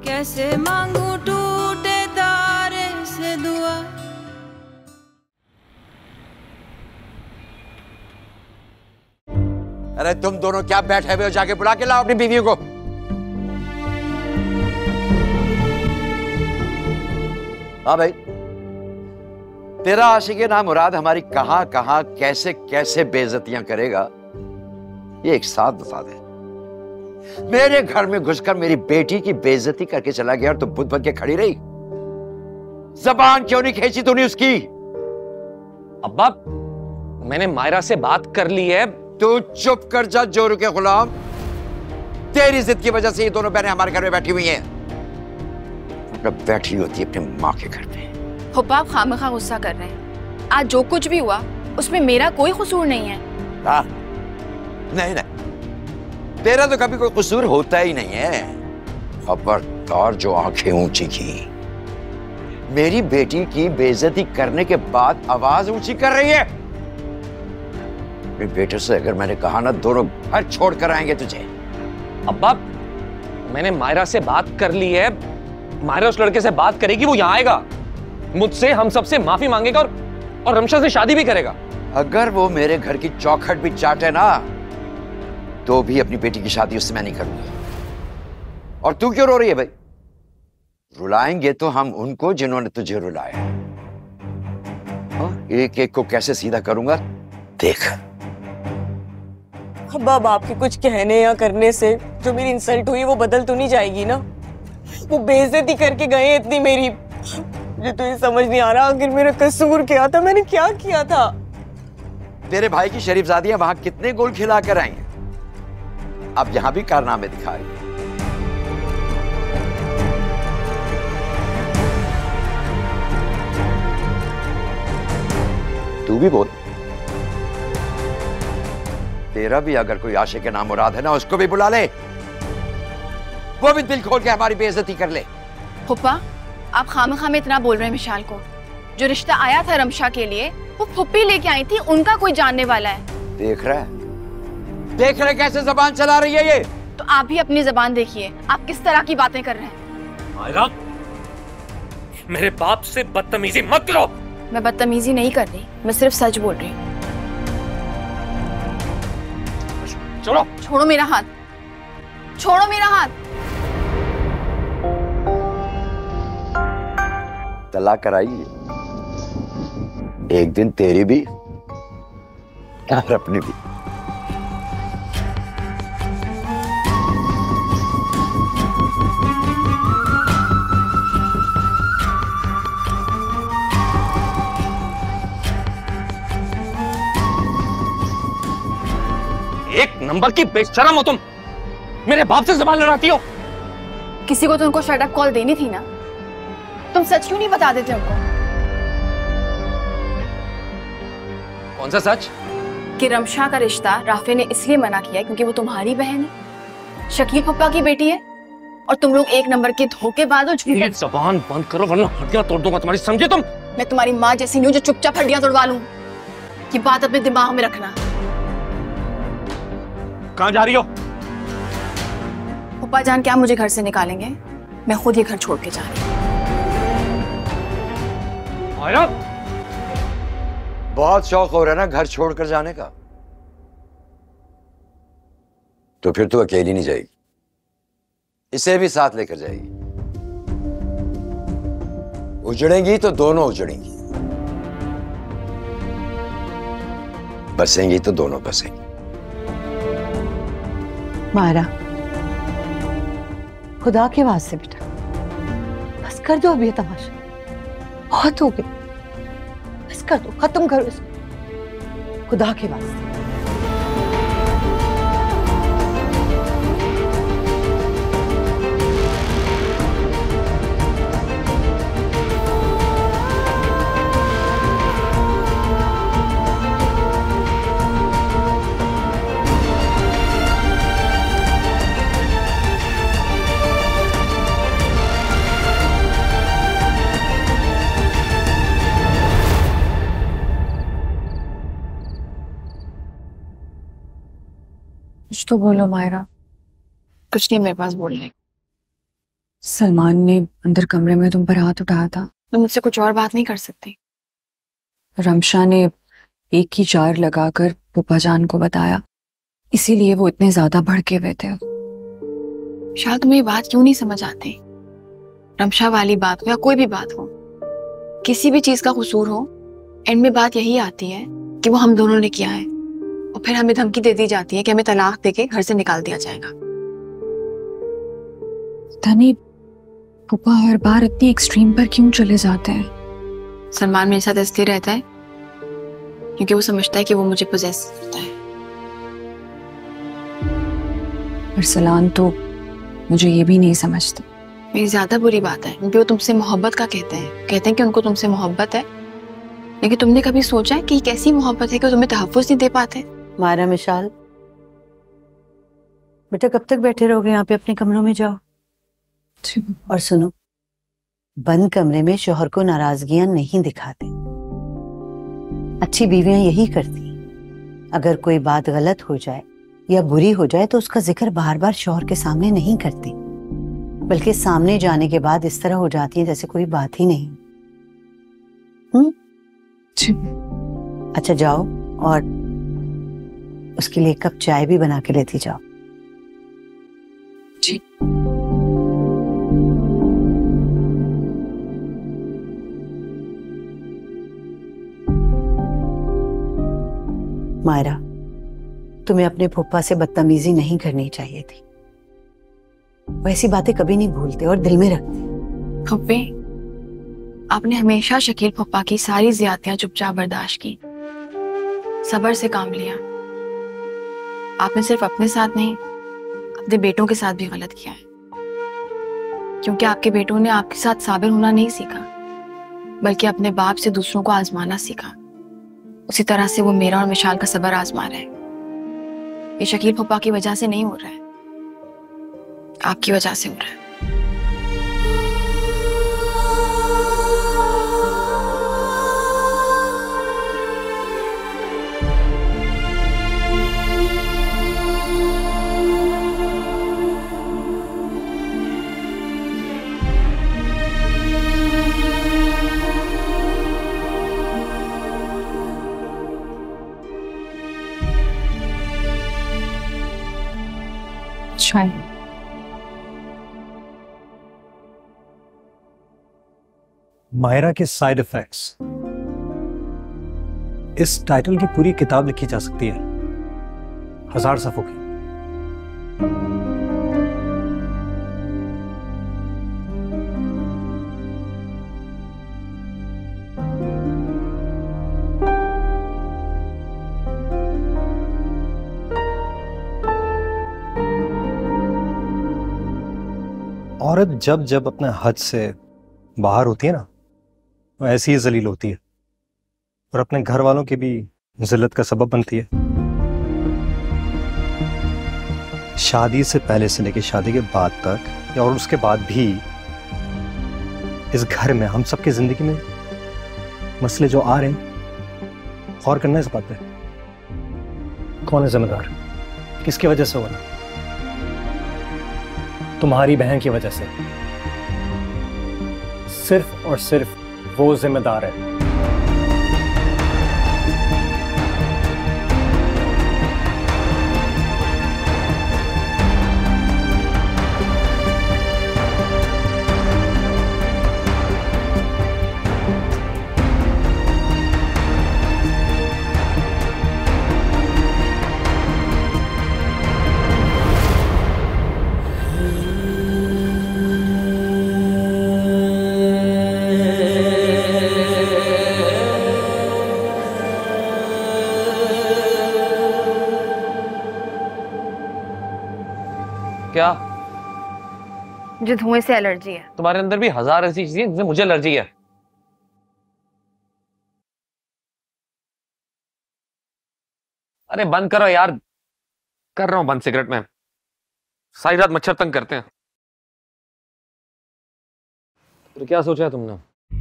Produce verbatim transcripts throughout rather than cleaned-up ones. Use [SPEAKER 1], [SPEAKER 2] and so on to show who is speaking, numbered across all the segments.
[SPEAKER 1] कैसे मांगू टूटे तारे से दुआ।
[SPEAKER 2] अरे तुम दोनों क्या बैठे हुए हो, जाके बुला के लाओ अपनी बीवियों को। हाँ भाई, तेरा आशिक़े नामुराद हमारी कहां कहां कैसे कैसे बेइज्जतियां करेगा ये एक साथ बता दे। मेरे घर में घुसकर मेरी बेटी की बेइज्जती करके चला गया और तू बुद्ध बन के खड़ी रही। जबान क्यों नहीं खींची तूने उसकी?
[SPEAKER 3] अब्बा, मैंने मायरा से बात कर ली है।
[SPEAKER 2] तू चुप कर जा जोरू के गुलाम। तेरी जिद की वजह से ये दोनों बहनें हमारे घर में बैठी हुई हैं। बैठी होती है अपने माँ के घर पे।
[SPEAKER 4] हुप्पा, आप खामखा गुस्सा कर रहे हैं। आज जो कुछ भी हुआ उसमें मेरा कोई कसूर नहीं है।
[SPEAKER 2] हाँ, नहीं नहीं, तेरा तो कभी कोई कसूर होता ही नहीं है। खबरदार जो आंखें ऊंची की, मेरी बेटी की बेइज्जती करने के बाद आवाज ऊंची कर रही है। मेरे बेटे से अगर मैंने कहा ना, दोनों घर छोड़ कर आएंगे तुझे।
[SPEAKER 3] अब्बा, मैंने मायरा से बात कर ली है। मायरा उस लड़के से बात करेगी, वो यहाँ आएगा, मुझसे हम सबसे माफी मांगेगा और, और रमशा से शादी भी करेगा।
[SPEAKER 2] अगर वो मेरे घर की चौखट भी चाटे ना, तो भी अपनी बेटी की शादी उससे मैं नहीं करूंगा। और तू क्यों रो रही है भाई? रुलाएंगे तो हम उनको जिन्होंने तुझे रुलाया। एक एक को कैसे सीधा करूंगा देख।
[SPEAKER 5] अब अब आपके कुछ कहने या करने से जो मेरी इंसल्ट हुई वो बदल तो नहीं जाएगी ना? वो बेइज्जती करके गए इतनी मेरी, मुझे तो ये समझ नहीं आ रहा आखिर मेरा कसूर क्या था, मैंने क्या किया था?
[SPEAKER 2] तेरे भाई की शरीफजादियां वहां कितने गोल खिला कर आई हैं, अब यहां भी कारनामे दिखा रही है। तू भी बोल। तेरा भी अगर कोई आशिक़े नामुराद है ना, उसको भी बुला ले, वो भी दिल खोल के हमारी बेइज्जती कर ले।
[SPEAKER 4] फुप्पा, आप खामखा में इतना बोल रहे हैं मिशाल को। जो रिश्ता आया था रमशा के लिए, वो फुप्पी लेके आई थी, उनका कोई जानने वाला है।
[SPEAKER 2] देख रहा है, देख रहे कैसे जबान चला रही है ये।
[SPEAKER 4] तो आप भी अपनी जबान देखिए, आप किस तरह की बातें कर रहे हैं।
[SPEAKER 3] मायरा, मेरे बाप से बदतमीजी मत करो।
[SPEAKER 4] मैं बदतमीजी नहीं कर रही, मैं सिर्फ सच बोल रही हूँ।
[SPEAKER 3] चलो,
[SPEAKER 4] छोड़ो मेरा हाथ, छोड़ो मेरा हाथ।
[SPEAKER 2] तलाक कराई, एक दिन तेरी भी और अपनी भी।
[SPEAKER 3] एक नंबर की बेशरम हो तुम, मेरे बाप से जबान लड़ाती हो।
[SPEAKER 4] किसी को तो उनको शट अप कॉल देनी थी ना, तुम सच क्यों नहीं बता देते उनको?
[SPEAKER 3] कौन सा सच?
[SPEAKER 4] कि रमशा का रिश्ता राफे ने इसलिए मना किया क्योंकि वो तुम्हारी बहन है, शकील पप्पा की बेटी है, और तुम लोग एक नंबर के धोखेबाज हो। झूठे।
[SPEAKER 3] जबान बंद करो वरना हड्डियां तोड़ दूंगा तुम्हारी, समझे तुम?
[SPEAKER 4] मैं तुम्हारी माँ जैसी नहीं हूँ जो चुपचाप हड्डियां तोड़वा लूं। ये बात अपने दिमाग में रखना।
[SPEAKER 3] कहाँ जा रही हो?
[SPEAKER 4] पप्पा जान क्या मुझे घर से निकालेंगे? मैं खुद ये घर छोड़ के जा रही हूँ।
[SPEAKER 2] बहुत शौक हो रहा है ना घर छोड़कर जाने का, तो फिर तो अकेली नहीं जाएगी, इसे भी साथ लेकर जाएगी। उजड़ेंगी तो दोनों उजड़ेंगी, बसेंगी तो दोनों बसेंगी।
[SPEAKER 6] मायरा, खुदा के वास्ते बेटा बस कर दो अभी ये तमाशा, बहुत हो गया, बस कर दो, खत्म करो इसको, खुदा के वास्ते।
[SPEAKER 4] कुछ तो बोलो मायरा। कुछ नहीं मेरे पास बोलने। सलमान ने अंदर कमरे में तुम पर हाथ उठाया था तो मुझसे कुछ और बात नहीं कर सकती। रमशा ने एक ही जार लगाकर पुप्पा जान को बताया, इसीलिए वो इतने ज्यादा भड़के हुए थे। शायद तुम्हें ये बात क्यों नहीं समझ आती? रमशा वाली बात हो या कोई भी बात हो, किसी भी चीज का कसूर हो, एंड में बात यही आती है कि वो हम दोनों ने किया है, और फिर हमें धमकी दे दी जाती है कि हमें तलाक देके घर से निकाल दिया जाएगा। धनी पुप्पा हर बार इतनी एक्सट्रीम पर क्यों चले जाते हैं? सलमान मेरे साथ इसलिए रहता है क्योंकि वो समझता है कि वो मुझे पोजेस करता है। अरसलान तो मुझे ये भी नहीं समझता। मेरी ज्यादा बुरी बात है क्योंकि वो तुमसे मोहब्बत का कहते हैं कहते हैं कि उनको तुमसे मोहब्बत है, लेकिन तुमने कभी सोचा है कि कैसी मोहब्बत है कि तुम्हें तहफ्फुज़ नहीं दे पाते?
[SPEAKER 6] मायरा मिशाल, बेटा कब तक बैठे रहोगे यहाँ पे? अपने कमरों में जाओ। और सुनो, बंद कमरे में शौहर को नाराजगियां नहीं दिखाते। अच्छी बीवियां यही करती। अगर कोई बात गलत हो जाए या बुरी हो जाए तो उसका जिक्र बार बार शौहर के सामने नहीं करती, बल्कि सामने जाने के बाद इस तरह हो जाती है जैसे कोई बात ही नहीं। हम्म? अच्छा जाओ और उसके लिए एक कप चाय भी बना के लेती जाओ।
[SPEAKER 4] जी।
[SPEAKER 6] मायरा, तुम्हें अपने फूफा से बदतमीजी नहीं करनी चाहिए थी। वैसी बातें कभी नहीं भूलते और दिल में रखते।
[SPEAKER 4] फुप्पी, आपने हमेशा शकील फुप्पा की सारी ज्यादतियां चुपचाप बर्दाश्त की, सब्र से काम लिया। आपने सिर्फ अपने साथ नहीं, अपने बेटों के साथ भी गलत किया है, क्योंकि आपके बेटों ने आपके साथ साबिर होना नहीं सीखा, बल्कि अपने बाप से दूसरों को आजमाना सीखा। उसी तरह से वो मेरा और मिशाल का सब्र आजमा रहे हैं। ये शकील फुप्पा की वजह से नहीं हो रहा है, आपकी वजह से हो रहा है। शायद
[SPEAKER 7] मायरा के साइड इफेक्ट्स, इस टाइटल की पूरी किताब लिखी जा सकती है, हजार सफ़ों की। औरत जब जब अपने हद से बाहर होती है ना, वो ऐसी ही जलील होती है और अपने घर वालों की भी जिल्लत का सबब बनती है। शादी से पहले से लेकर शादी के बाद तक और उसके बाद भी इस घर में हम सबकी जिंदगी में मसले जो आ रहे हैं, गौर करना इस बात पे। कौन है जिम्मेदार? किसकी वजह से हो रहा? तुम्हारी बहन की वजह से। सिर्फ और सिर्फ वो जिम्मेदार है।
[SPEAKER 3] क्या?
[SPEAKER 4] मुझे धुएं से एलर्जी है।
[SPEAKER 3] तुम्हारे अंदर भी हजार ऐसी चीजें जिनसे मुझे एलर्जी है। अरे बंद करो यार। कर रहा हूं बंद, सिगरेट में सारी रात मच्छर तंग करते हैं। तो क्या सोचा है तुमने?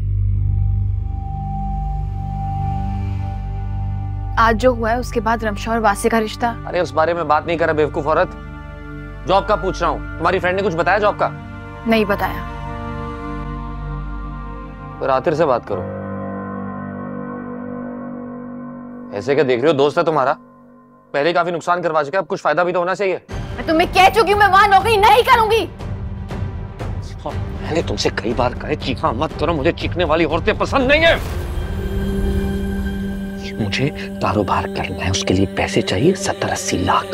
[SPEAKER 4] आज जो हुआ है उसके बाद रमशा और वासी का रिश्ता।
[SPEAKER 3] अरे उस बारे में बात नहीं कर रहा बेवकूफ औरत। जॉब का पूछ रहा हूं। तुम्हारी फ्रेंड ने कुछ बताया जॉब का?
[SPEAKER 4] नहीं बताया।
[SPEAKER 3] फिर आतिर से बात करो। ऐसे क्या देख रहे हो? दोस्त है तुम्हारा, पहले काफी नुकसान करवा चुका है, अब कुछ फायदा भी तो होना चाहिए।
[SPEAKER 4] मैं तुम्हें कह चुकी हूँ मैं वहां नौकरी नहीं करूंगी।
[SPEAKER 3] मैंने तुमसे कई बार कहा चीखा मत करो, मुझे चीखने वाली औरतें पसंद नहीं है। मुझे कारोबार करना है, उसके लिए पैसे चाहिए सत्तर अस्सी लाख।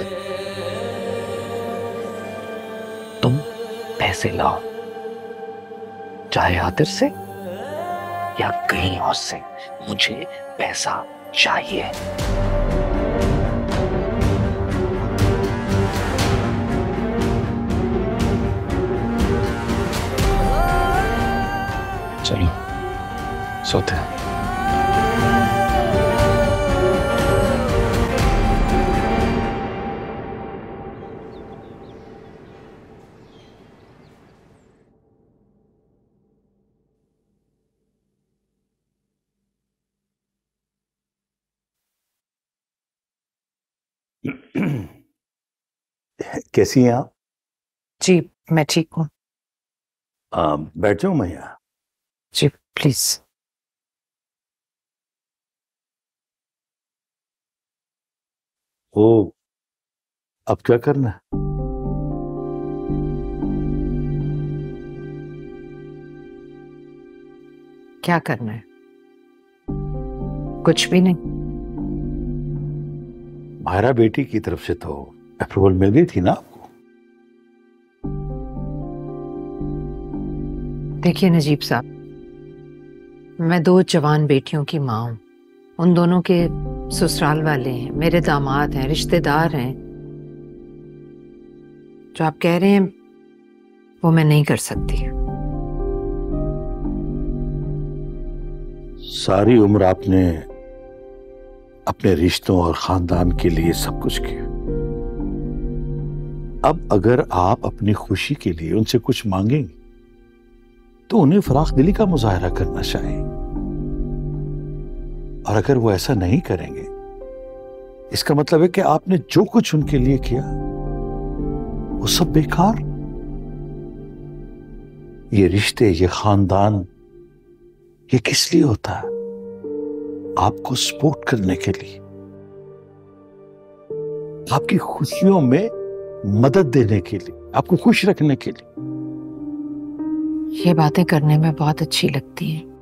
[SPEAKER 3] तुम पैसे लाओ, चाहे आतिर से या कहीं और से, मुझे पैसा चाहिए। चलो सोते हैं।
[SPEAKER 8] कैसी हैं आप?
[SPEAKER 9] जी मैं ठीक हूँ।
[SPEAKER 8] आ, बैठ जाऊं मैं यहाँ?
[SPEAKER 9] जी प्लीज।
[SPEAKER 8] ओ, अब क्या करना है?
[SPEAKER 9] क्या करना है? कुछ भी नहीं।
[SPEAKER 8] मायरा बेटी की तरफ से तो अप्रूवल मिल गई थी ना आपको?
[SPEAKER 9] देखिए नजीब साहब, मैं दो जवान बेटियों की माँ हूं। उन दोनों के ससुराल वाले हैं, मेरे दामाद हैं, रिश्तेदार हैं। जो आप कह रहे हैं वो मैं नहीं कर सकती।
[SPEAKER 8] सारी उम्र आपने अपने रिश्तों और खानदान के लिए सब कुछ किया। अब अगर आप अपनी खुशी के लिए उनसे कुछ मांगेंगे तो उन्हें फराख दिली का मुजाहरा करना चाहिए, और अगर वो ऐसा नहीं करेंगे इसका मतलब है कि आपने जो कुछ उनके लिए किया वो सब बेकार। ये रिश्ते, ये खानदान, ये किस लिए होता है? आपको सपोर्ट करने के लिए, आपकी खुशियों में मदद देने के लिए, आपको खुश रखने के लिए।
[SPEAKER 9] ये बातें करने में बहुत अच्छी लगती हैं,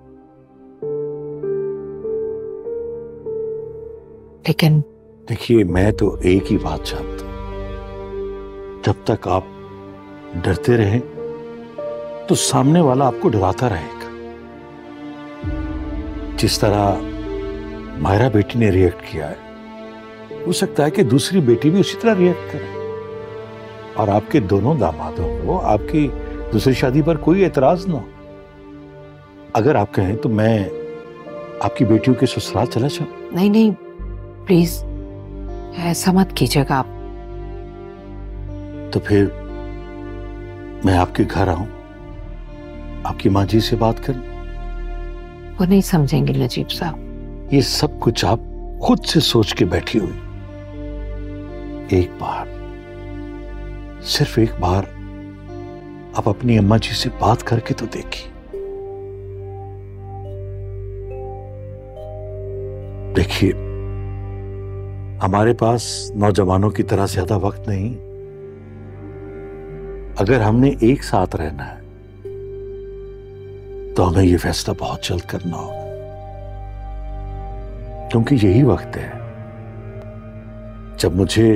[SPEAKER 9] लेकिन
[SPEAKER 8] देखिए मैं तो एक ही बात चाहता हूं, जब तक आप डरते रहें तो सामने वाला आपको डराता रहेगा। जिस तरह मायरा बेटी ने रिएक्ट किया है, हो सकता है कि दूसरी बेटी भी उसी तरह रिएक्ट करे, और आपके दोनों दामादों को आपकी दूसरी शादी पर कोई एतराज ना हो। अगर आप कहें तो मैं आपकी बेटियों के ससुराल चला जाऊं?
[SPEAKER 9] नहीं नहीं प्लीज ऐसा मत कीजिएगा आप।
[SPEAKER 8] तो फिर मैं आपके घर आऊं, आपकी माँ जी से बात करूं?
[SPEAKER 9] वो नहीं समझेंगे नजीब साहब।
[SPEAKER 8] ये सब कुछ आप खुद से सोच के बैठी हुई। एक बार, सिर्फ एक बार आप अपनी अम्मा जी से बात करके तो देखिए। देखिए हमारे पास नौजवानों की तरह ज्यादा वक्त नहीं। अगर हमने एक साथ रहना है तो हमें यह फैसला बहुत जल्द करना होगा, क्योंकि यही वक्त है जब मुझे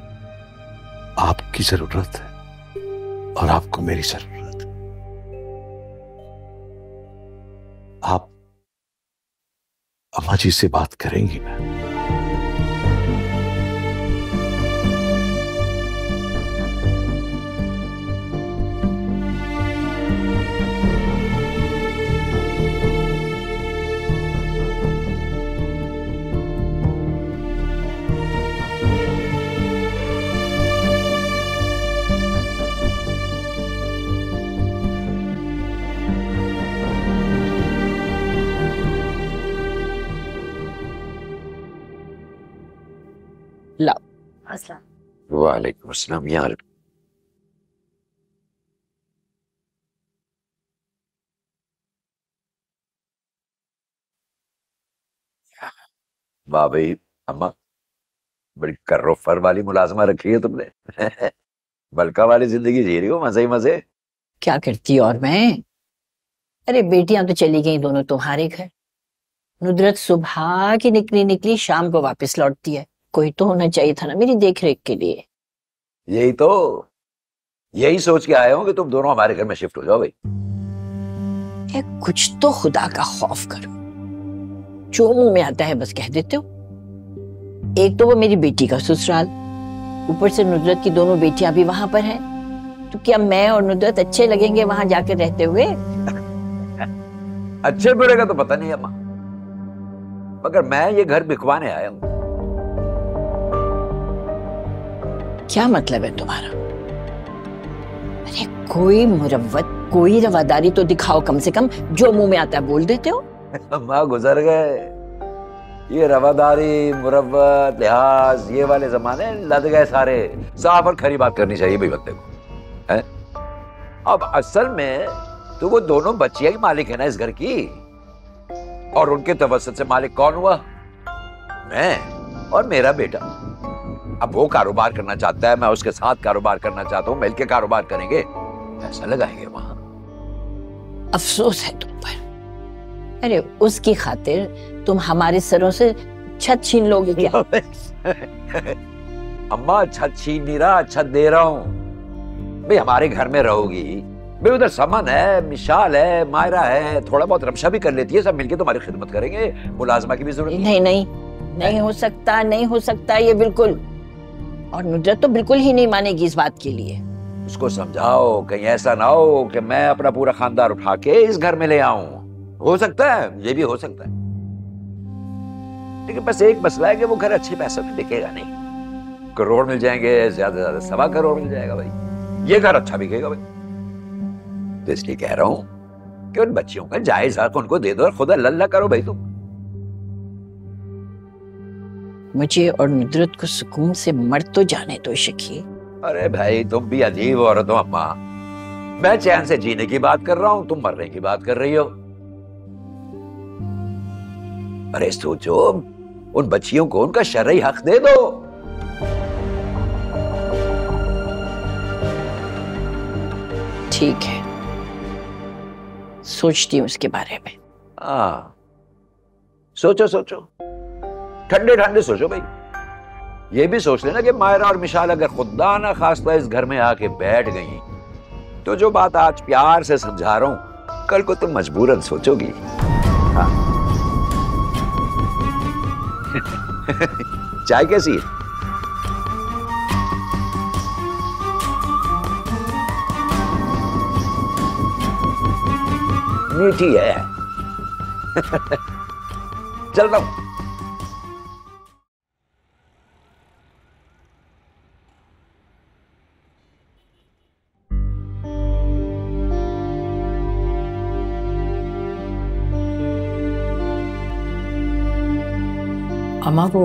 [SPEAKER 8] आपकी जरूरत है और आपको मेरी जरूरत है। आप अम्मा जी से बात करेंगी ना?
[SPEAKER 2] वालेकुम अस्सलाम यार। वाह भाई अम्मा, बड़ी कर्रो फर वाली मुलाजमा रखी है तुमने। बलका वाली जिंदगी जी रही हो, मजे ही मजे।
[SPEAKER 10] क्या करती और मैं? अरे बेटियां तो चली गई दोनों तुम्हारे घर। नुदरत सुबह की निकली निकली शाम को वापस लौटती है। कोई तो होना चाहिए था ना मेरी देख रेख के लिए।
[SPEAKER 2] यही तो, यही सोच के आया हूं कि तुम दोनों हमारे घर में शिफ्ट हो जाओ भाई।
[SPEAKER 10] ए, कुछ तो खुदा का खौफ करो, जो मुंह में आता है बस कह देते हो। एक तो वो मेरी बेटी का ससुराल, ऊपर से नुदरत की दोनों बेटियां भी वहां पर हैं। तो क्या मैं और नुदरत अच्छे लगेंगे वहां जाकर रहते हुए?
[SPEAKER 2] अच्छे बुरे का तो पता नहीं अम्मा, मगर मैं ये घर बिकवाने आया हूं।
[SPEAKER 10] क्या मतलब है तुम्हारा? अरे कोई मुरव्वत, कोई रवादारी तो दिखाओ कम से कम, जो मुंह में आता है बोल देते हो।
[SPEAKER 2] अम्मा गुजर गए ये रवादारी, मुरव्वत, लिहाज, ये वाले जमाने लद गए सारे। साफ और खरी बात करनी चाहिए भाई बंदे को, है? अब असल में तो वो दोनों बच्चियां ही मालिक है ना इस घर की, और उनके तवस्सुत से मालिक कौन हुआ? मैं और मेरा बेटा। अब वो कारोबार करना चाहता है, मैं उसके साथ कारोबार करना चाहता हूँ, मिलके कारोबार करेंगे, पैसा लगाएंगे वहां।
[SPEAKER 10] अफसोस है तुम पर। अरे उसकी खातिर तुम हमारे सरों से छत छीन लोगे क्या?
[SPEAKER 2] अम्मा छत छीन नहीं रहा, छत दे रहा हूँ भाई। हमारे घर में रहोगी भाई, उधर समन है, मिशाल है, मायरा है, थोड़ा बहुत रमशा भी कर लेती है, सब मिलके तुम्हारी खिदमत करेंगे। मुलाजमा की भी जरूरत
[SPEAKER 10] नहीं। नहीं नहीं हो सकता, नहीं हो सकता ये बिल्कुल। और नुदरत तो बिल्कुल ही नहीं मानेगी इस बात के लिए।
[SPEAKER 2] उसको समझाओ, कहीं ऐसा ना हो कि मैं अपना पूरा खानदान उठा के इस घर में ले आऊं। हो सकता है, ये भी हो सकता है, लेकिन बस एक मसला है कि वो घर अच्छे पैसों में बिकेगा नहीं। करोड़ मिल जाएंगे, ज्यादा से ज्यादा सवा करोड़ मिल जाएगा भाई, ये घर अच्छा बिकेगा भाई। तो इसलिए कह रहा हूं कि उन बच्चियों का जायज हक उनको दे दो और खुदा लल्ला करो भाई तुम।
[SPEAKER 10] मुझे और नुदरत को सुकून से मर तो जाने दो शकील।
[SPEAKER 2] अरे भाई तुम भी अजीब औरत हो अम्मा। मैं चैन से जीने की बात कर रहा हूं, तुम मरने की बात कर रही हो। अरे सोचो, उन बच्चियों को उनका शरई हक दे दो।
[SPEAKER 10] ठीक है, सोचती हूँ उसके बारे में।
[SPEAKER 2] हाँ सोचो सोचो, ठंडे ठंडे सोचो भाई। ये भी सोच लेना कि मायरा और मिशाल अगर खुदा ना खास्ता इस घर में आके बैठ गई, तो जो बात आज प्यार से समझा रहा हूं, कल को तुम मजबूरन सोचोगी। हाँ। चाय कैसी है? मीठी है। चल रहा हूं।
[SPEAKER 9] अम्मा वो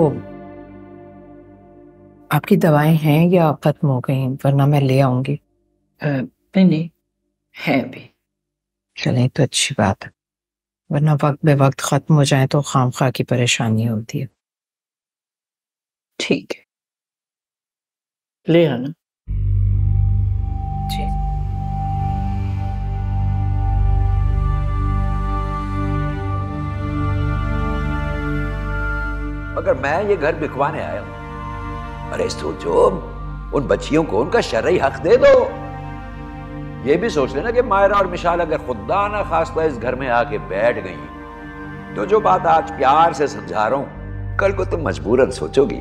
[SPEAKER 9] आपकी दवाएं हैं या खत्म हो गई? वरना मैं ले आऊंगी।
[SPEAKER 10] नहीं नहीं है अभी।
[SPEAKER 9] चलें तो अच्छी बात है, वरना वक्त बे वक्त खत्म हो जाए तो खामखा की परेशानी होती है।
[SPEAKER 10] ठीक है, ले आना।
[SPEAKER 9] जी।
[SPEAKER 2] मगर मैं ये घर बिकवाने आया हूं। अरे सोचो, उन बच्चियों को उनका शरई हक दे दो। ये भी सोच लेना कि मायरा और मिशाल अगर खुदा ना खास्ता इस घर में आके बैठ गई, तो जो बात आज प्यार से समझा रहा हूं, कल को तुम मजबूरन सोचोगी।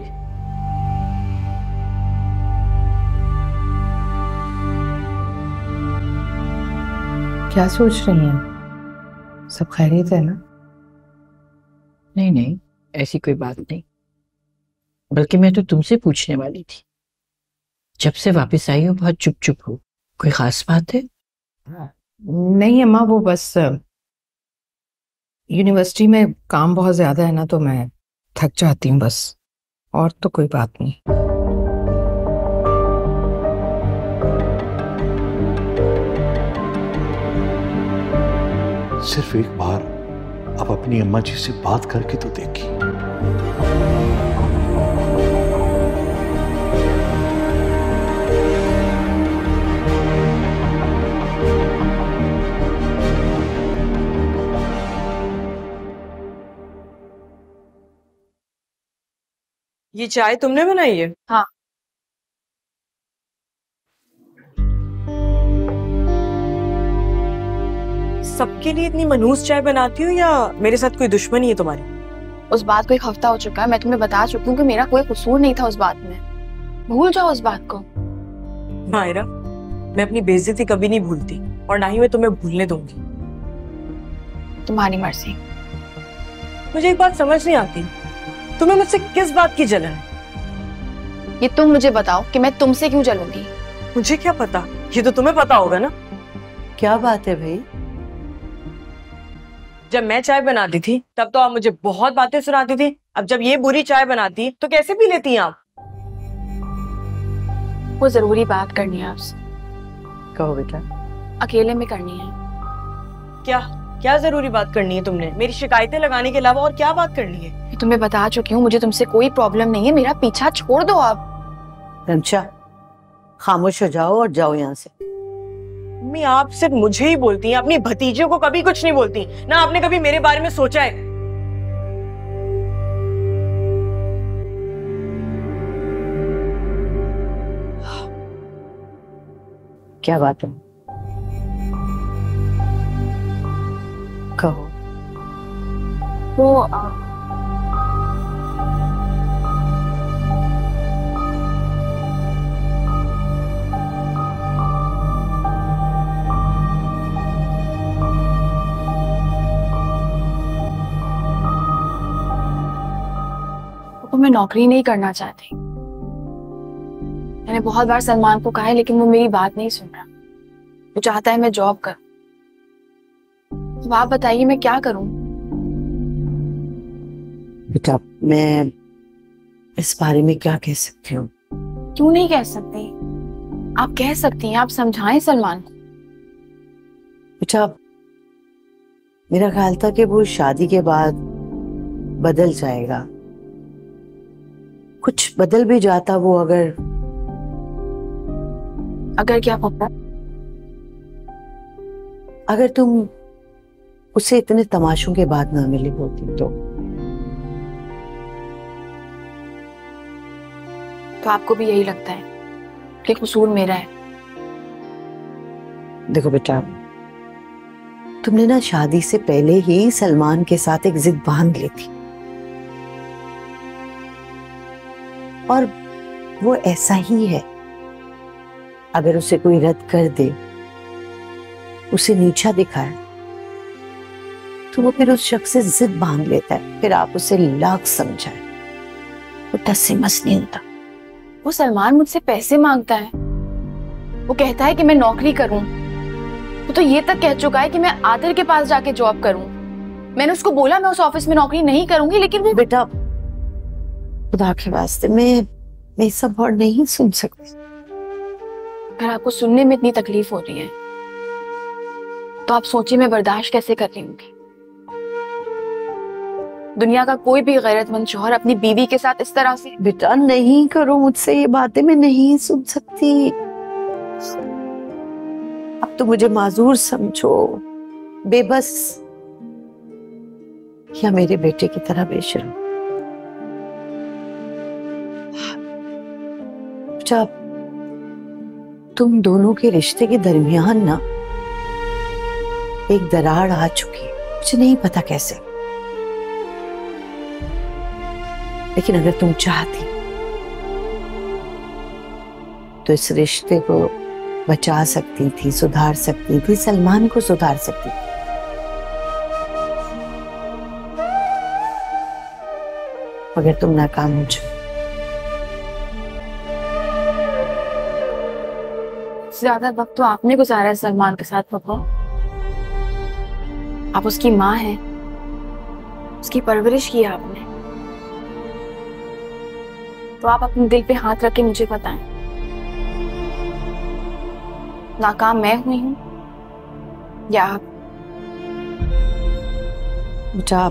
[SPEAKER 9] क्या सोच रही हैं? सब खैरियत है ना?
[SPEAKER 10] नहीं नहीं, ऐसी कोई बात नहीं, बल्कि मैं तो तुमसे पूछने वाली थी। जब से वापस आई हो बहुत चुप चुप हो, कोई खास बात है?
[SPEAKER 9] नहीं अम्मा, वो बस यूनिवर्सिटी में काम बहुत ज्यादा है ना, तो मैं थक जाती हूँ बस, और तो कोई बात नहीं।
[SPEAKER 8] सिर्फ एक बार आप अपनी अम्मा जी से बात करके तो देखिए।
[SPEAKER 5] ये चाय तुमने बनाई है?
[SPEAKER 4] हाँ।
[SPEAKER 5] सबके लिए इतनी मनहूस चाय बनाती हो या मेरे साथ कोई दुश्मनी है तुम्हारी?
[SPEAKER 4] उस बात को एक हफ्ता हो चुका है, मैं तुम्हें बता चुकी हूँ कि मेरा कोई कसूर नहीं था उस बात में। भूल जाओ उस बात को।
[SPEAKER 5] मायरा, मैं अपनी बेइज्जती कभी नहीं भूलती और ना ही मैं तुम्हें भूलने दूंगी।
[SPEAKER 4] तुम्हारी मर्जी।
[SPEAKER 5] मुझे एक बात समझ नहीं आती, तुम्हें मुझसे किस बात की जलन है?
[SPEAKER 4] ये तुम मुझे बताओ कि मैं तुमसे क्यों जलूंगी।
[SPEAKER 5] मुझे क्या पता, ये तो तुम्हें पता होगा ना।
[SPEAKER 6] क्या बात है भाई?
[SPEAKER 5] जब मैं चाय बनाती थी तब तो आप मुझे बहुत बातें सुनाती थी, अब जब ये बुरी चाय बनाती तो कैसे पी लेती हैं आप?
[SPEAKER 4] वो जरूरी बात करनी है आपसे।
[SPEAKER 6] कहो बेटा।
[SPEAKER 4] अकेले में करनी है।
[SPEAKER 5] क्या क्या जरूरी बात करनी है तुमने? मेरी शिकायतें लगाने के अलावा और क्या बात करनी है?
[SPEAKER 4] मैं तुम्हें बता चुकी हूँ, मुझे तुमसे कोई प्रॉब्लम नहीं है, मेरा पीछा छोड़ दो आप।
[SPEAKER 6] रमशा, खामोश हो जाओ और जाओ यहाँ से।
[SPEAKER 5] मम्मी, आप सिर्फ मुझे ही बोलती हैं, अपनी भतीजों को कभी कुछ नहीं बोलती ना। आपने कभी मेरे बारे में सोचा है?
[SPEAKER 6] क्या बात है? कहो।
[SPEAKER 4] वो आ... मैं नौकरी नहीं करना चाहती। मैंने बहुत बार सलमान को कहा है लेकिन वो मेरी बात नहीं सुन रहा। वो चाहता है मैं जॉब करूं। अब आप बताइए मैं क्या करूं?
[SPEAKER 6] बेटा, मैं इस बारे में क्या कह सकती हूँ?
[SPEAKER 4] क्यों नहीं कह सकती? आप कह सकती हैं, आप समझाएं सलमान को।
[SPEAKER 6] बेटा, मेरा ख्याल था कि वो शादी के बाद बदल जाएगा। कुछ बदल भी जाता वो अगर
[SPEAKER 4] अगर क्या पता?
[SPEAKER 6] अगर तुम उसे इतने तमाशों के बाद ना मिली होती तो
[SPEAKER 4] तो आपको भी यही लगता है कि कसूर मेरा है?
[SPEAKER 6] देखो बेटा, तुमने ना शादी से पहले ही सलमान के साथ एक जिद बांध ली थी और वो ऐसा ही है। अगर उसे कोई रद्द कर दे, उसे नीचा दिखाए, तो वो फिर उस शख्स से जिद बांध लेता है। फिर आप उसे लाख समझाए, वो टस से मस नहीं होता।
[SPEAKER 4] वो सलमान मुझसे पैसे मांगता है, वो कहता है कि मैं नौकरी करूं। वो तो ये तक कह चुका है कि मैं आदिर के पास जाके जॉब करूं। मैंने उसको बोला मैं उस ऑफिस में नौकरी नहीं करूंगी, लेकिन वो
[SPEAKER 6] बेटा, खुदा के वास्ते मैं मैं सब और नहीं सुन सकती।
[SPEAKER 4] अगर आपको सुनने में इतनी तकलीफ हो रही है तो आप सोचिए मैं बर्दाश्त कैसे कर रही हूँगी। दुनिया का कोई भी गैरतमंद शौहर अपनी बीवी के साथ इस तरह से।
[SPEAKER 6] बेटा नहीं करो मुझसे ये बातें, मैं नहीं सुन सकती। अब तो मुझे माजूर समझो, बेबस, या मेरे बेटे की तरह बेशर्म। जब तुम दोनों के रिश्ते के दरमियान ना एक दरार आ चुकी है, मुझे नहीं पता कैसे, लेकिन अगर तुम चाहती तो इस रिश्ते को बचा सकती थी, सुधार सकती थी, सलमान को सुधार सकती थी। मगर तुम नाकाम हो जाओ।
[SPEAKER 4] ज्यादा वक्त तो आपने गुजारा है सलमान के साथ पापा। आप उसकी माँ हैं, उसकी परवरिश की है आपने, तो आप अपने दिल पे हाथ रख के मुझे बताएं, नाकाम मैं हुई हूं या आप?
[SPEAKER 6] बेटा,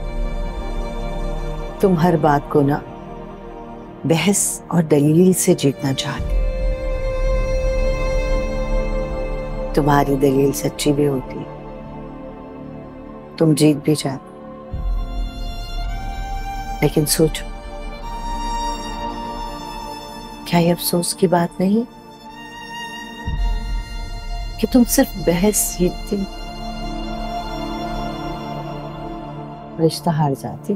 [SPEAKER 6] तुम हर बात को ना बहस और दलील से जीतना चाहते। तुम्हारी दलील सच्ची भी होती, तुम जीत भी जाते, लेकिन सोचो क्या ये अफसोस की बात नहीं कि तुम सिर्फ बहस जीतती, रिश्ता हार जाती?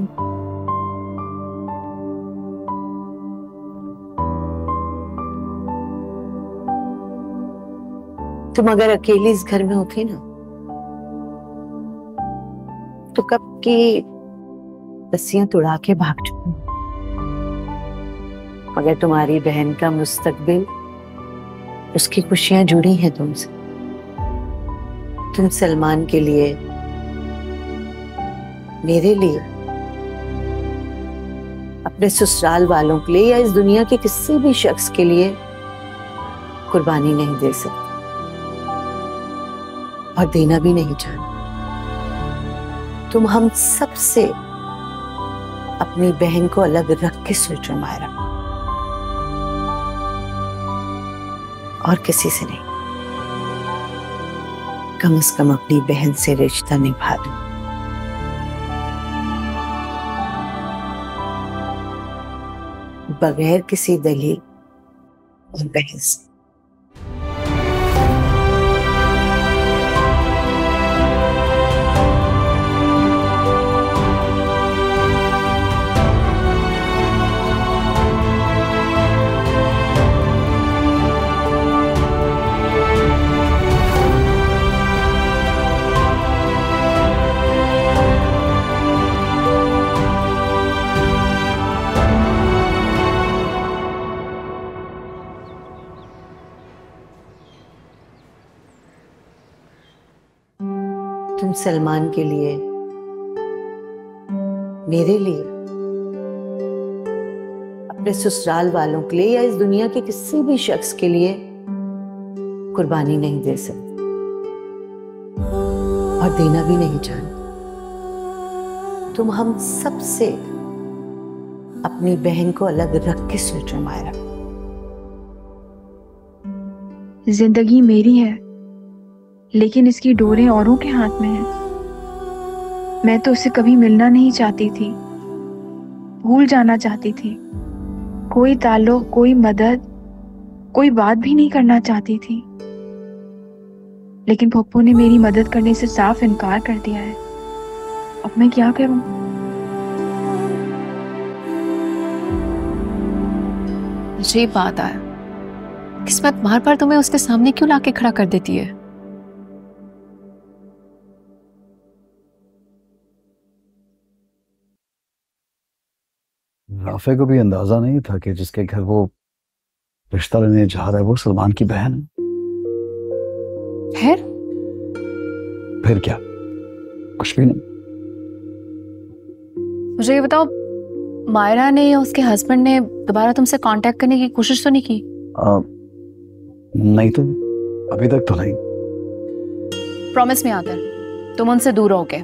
[SPEAKER 6] तुम अगर अकेली इस घर में होती ना तो कब की रस्सियां तुड़ा के भाग चुकी। मगर तुम्हारी बहन का मुस्तकबिल, उसकी खुशियां जुड़ी हैं तुमसे। तुम सलमान के लिए, मेरे लिए, अपने ससुराल वालों के लिए या इस दुनिया के किसी भी शख्स के लिए कुर्बानी नहीं दे सकते और देना भी नहीं चाहते। तुम हम सब से अपनी बहन को अलग रख के सोचो मायरा, और किसी से नहीं। कम से कम अपनी बहन से रिश्ता निभा दो। बगैर किसी दलील और बहस। तुम सलमान के लिए, मेरे लिए, अपने ससुराल वालों के लिए या इस दुनिया के किसी भी शख्स के लिए कुर्बानी नहीं दे सकते और देना भी नहीं चाहते। तुम हम सब से अपनी बहन को अलग रख के सोचो मायरा।
[SPEAKER 4] जिंदगी मेरी है, लेकिन इसकी डोरें औरों के हाथ में हैं। मैं तो उसे कभी मिलना नहीं चाहती थी, भूल जाना चाहती थी। कोई ताल्लुक, कोई मदद, कोई बात भी नहीं करना चाहती थी। लेकिन पप्पू ने मेरी मदद करने से साफ इनकार कर दिया है। अब मैं क्या करूं?
[SPEAKER 11] मुझे ये बात आया, किस्मत बार बार तुम्हें उसके सामने क्यों लाके खड़ा कर देती है?
[SPEAKER 12] राफे को भी अंदाजा नहीं था कि जिसके घर वो रिश्ता लेने जा रहा है वो सलमान की बहन है।
[SPEAKER 11] फिर
[SPEAKER 12] फिर क्या? कुछ भी नहीं।
[SPEAKER 11] मुझे ये बताओ, मायरा ने या उसके हस्बैंड ने दोबारा तुमसे कांटेक्ट करने की कोशिश तो नहीं की?
[SPEAKER 12] आ, नहीं तो अभी तक तो नहीं।
[SPEAKER 11] प्रॉमिस में आकर तुम उनसे दूर रहोगे।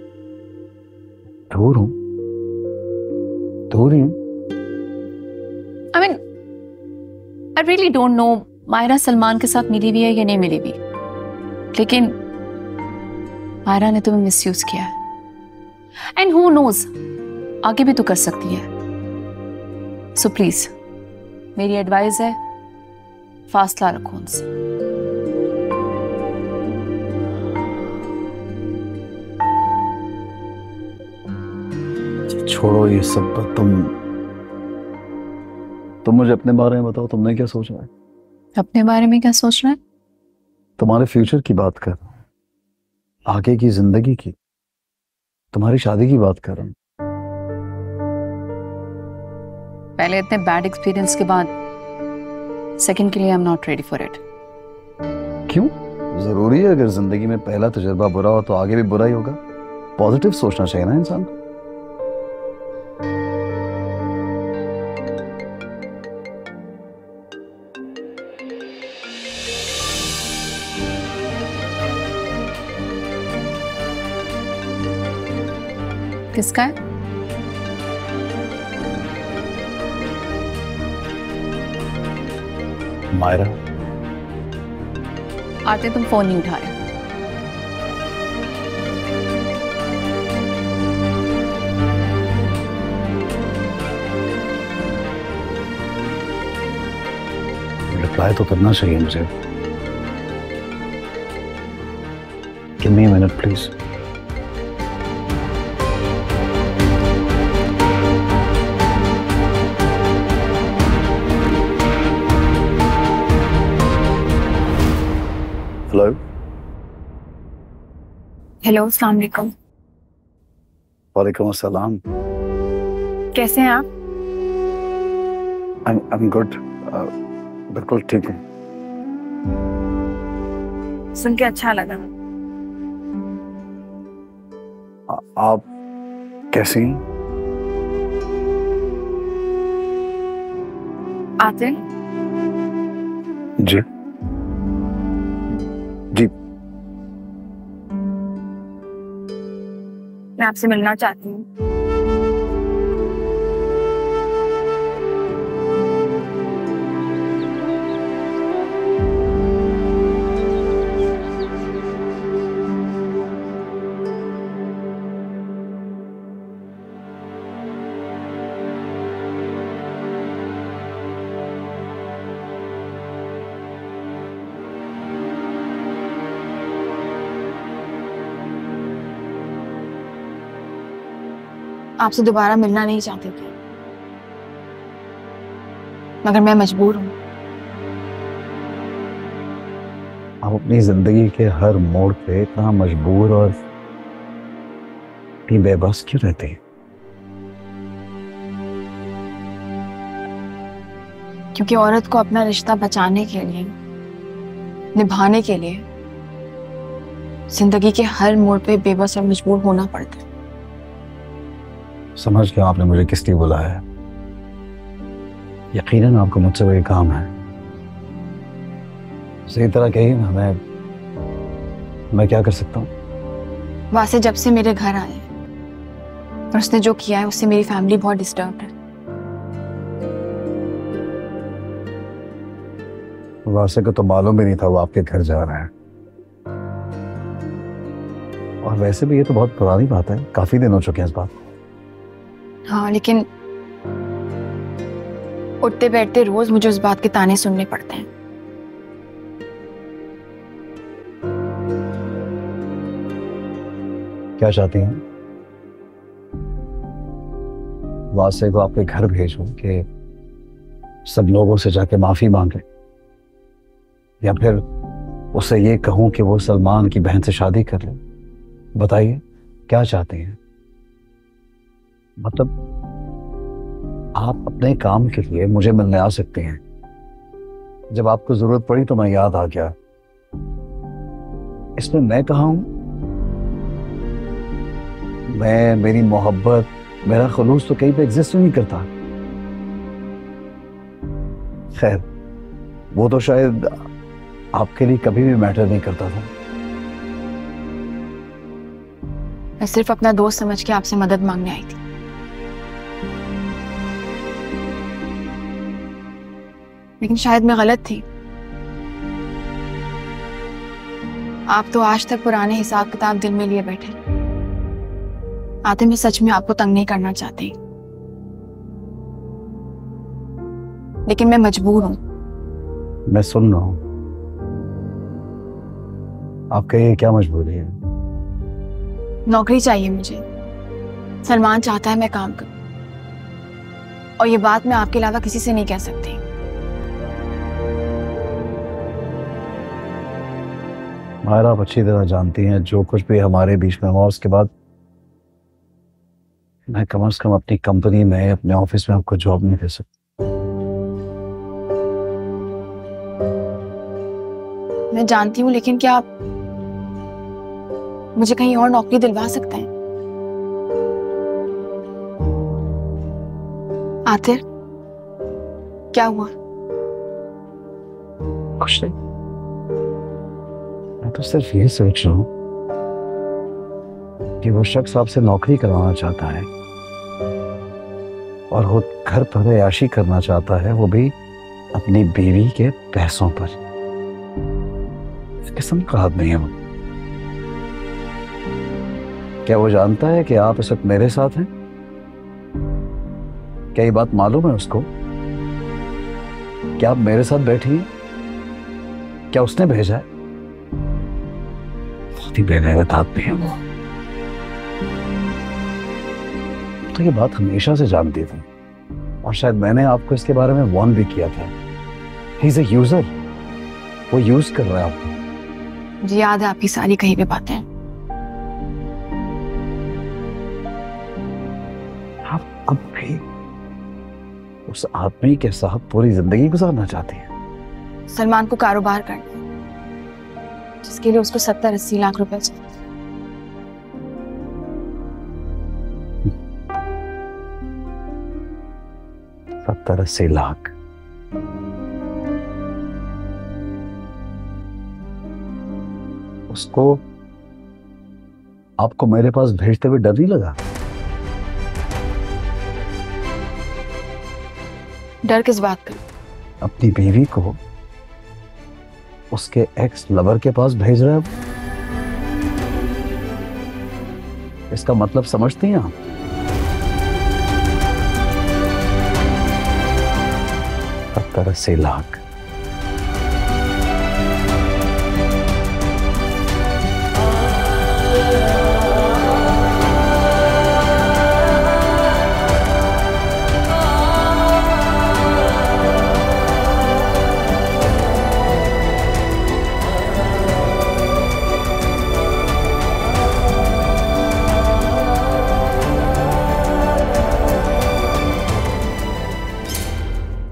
[SPEAKER 12] दूर हूं, दूर ही हूं।
[SPEAKER 11] I mean I really don't know Myra Salman के साथ मिली भी है या नहीं मिली भी, लेकिन मायरा ने तुम्हें मिसयूज किया है। एंड हु नोज, आगे भी तो कर सकती है। सो प्लीज मेरी एडवाइस है, फासला रखो उनसे।
[SPEAKER 12] छोड़ो ये सब, तुम तुम मुझे अपने बारे में बताओ, तुमने क्या सोचा है?
[SPEAKER 11] अपने बारे में क्या सोचना है?
[SPEAKER 12] तुम्हारे फ्यूचर की बात कर रहा हूं, आगे की जिंदगी की, तुम्हारी शादी की बात कर रहा हूं।
[SPEAKER 11] पहले इतने बैड एक्सपीरियंस के बाद सेकंड के लिए I am not ready for it.
[SPEAKER 12] क्यों? जरूरी है? अगर जिंदगी में पहला तजुर्बा बुरा हो तो आगे भी बुरा ही होगा। पॉजिटिव सोचना चाहिए ना इंसान को।
[SPEAKER 11] किसका है?
[SPEAKER 12] मायरा।
[SPEAKER 11] आते तुम फोन नहीं उठा रहे।
[SPEAKER 12] रिप्लाई तो करना चाहिए मुझे। Give me a minute please. Hello
[SPEAKER 4] hello, अस्सलाम वालेकुम।
[SPEAKER 12] वालेकुम अस्सलाम।
[SPEAKER 4] कैसे हैं आप?
[SPEAKER 12] आई एम गुड, बिल्कुल ठीक हूँ।
[SPEAKER 4] सुन के अच्छा लगा।
[SPEAKER 12] आ- आप कैसी हैं?
[SPEAKER 4] आते हैं?
[SPEAKER 12] जी जी।
[SPEAKER 4] मैं आपसे मिलना चाहती हूँ। आपसे दोबारा मिलना नहीं चाहती थी, मगर मैं मजबूर हूँ।
[SPEAKER 12] आप अपनी जिंदगी के हर मोड़ पे इतना मजबूर और इतनी बेबस क्यों रहते हैं?
[SPEAKER 4] क्योंकि औरत को अपना रिश्ता बचाने के लिए, निभाने के लिए जिंदगी के हर मोड़ पे बेबस और मजबूर होना पड़ता है।
[SPEAKER 12] समझ गया आपने मुझे किस लिए बुलाया है। यकीनन आपको मुझसे वही काम है। सही तरह कही ना, मैं मैं क्या कर सकता हूँ?
[SPEAKER 4] वासे जब से मेरे घर आए और उसने जो किया है उससे मेरी फैमिली बहुत डिस्टर्ब है।
[SPEAKER 12] वासे को तो मालूम भी नहीं था वो आपके घर जा रहा है। और वैसे भी ये तो बहुत पुरानी बात है, काफी दिन हो चुके हैं इस बात।
[SPEAKER 4] हाँ, लेकिन उठते बैठते रोज मुझे उस बात के ताने सुनने पड़ते हैं।
[SPEAKER 12] क्या चाहती हैं? वासे को आपके घर भेजूं कि सब लोगों से जाके माफी मांगे, या फिर उसे ये कहूं कि वो सलमान की बहन से शादी कर ले? बताइए क्या चाहते हैं? मतलब आप अपने काम के लिए मुझे मिलने आ सकते हैं, जब आपको जरूरत पड़ी तो मैं याद आ गया। इसमें मैं कहाँ हूं? मैं, मेरी मोहब्बत, मेरा खुलूस तो कहीं पे एग्जिस्ट नहीं करता। खैर, वो तो शायद आपके लिए कभी भी मैटर नहीं करता था।
[SPEAKER 4] मैं सिर्फ अपना दोस्त समझ के आपसे मदद मांगने आई थी। लेकिन शायद मैं गलत थी। आप तो आज तक पुराने हिसाब किताब दिल में लिए बैठे। आते मैं सच में आपको तंग नहीं करना चाहती, लेकिन मैं मजबूर हूं।
[SPEAKER 12] मैं सुन रहा हूं। आपका ये क्या मजबूरी है?
[SPEAKER 4] नौकरी चाहिए मुझे। सलमान चाहता है मैं काम करूं, और ये बात मैं आपके अलावा किसी से नहीं कह सकती।
[SPEAKER 12] मायरा, आप अच्छी तरह जानती हैं जो कुछ भी हमारे बीच में हुआ उसके बाद मैं कम से कम अपनी कंपनी में, अपने ऑफिस में आपको जॉब नहीं दे सकता।
[SPEAKER 4] मैं जानती हूँ, लेकिन क्या आप मुझे कहीं और नौकरी दिलवा सकते हैं? आतिर, क्या हुआ?
[SPEAKER 12] कुछ नहीं, मैं तो सिर्फ ये सोच रहा हूं कि वो शख्स आपसे नौकरी करवाना चाहता है और वो घर पर अयाशी करना चाहता है, वो भी अपनी बीवी के पैसों पर। इस किस्म का आदमी है वो। क्या वो जानता है कि आप इस वक्त मेरे साथ हैं? क्या ये बात मालूम है उसको? क्या आप मेरे साथ बैठी हैं? क्या उसने भेजा है? बहुत ही बेगैरत आदमी है वो। तो ये बात हमेशा से जानती थी और शायद मैंने आपको इसके बारे में वार्न भी किया था। ही इज अ यूजर, वो यूज कर रहा है आपको।
[SPEAKER 4] मुझे याद है आपकी सारी कही हुई बातें।
[SPEAKER 12] आप अब भी उस आदमी के साथ पूरी जिंदगी गुजारना चाहती हैं?
[SPEAKER 4] सलमान को कारोबार करना है जिसके लिए उसको सत्तर अस्सी लाख रुपए चाहिए।
[SPEAKER 12] सत्तर अस्सी लाख? उसको आपको मेरे पास भेजते हुए डर नहीं लगा?
[SPEAKER 4] डर किस बात का?
[SPEAKER 12] अपनी बीवी को उसके एक्स लवर के पास भेज रहा है। इसका मतलब समझती हैं आप? सत्तर अस्सी लाख।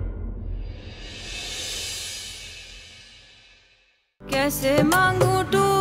[SPEAKER 1] कैसे मांगू टू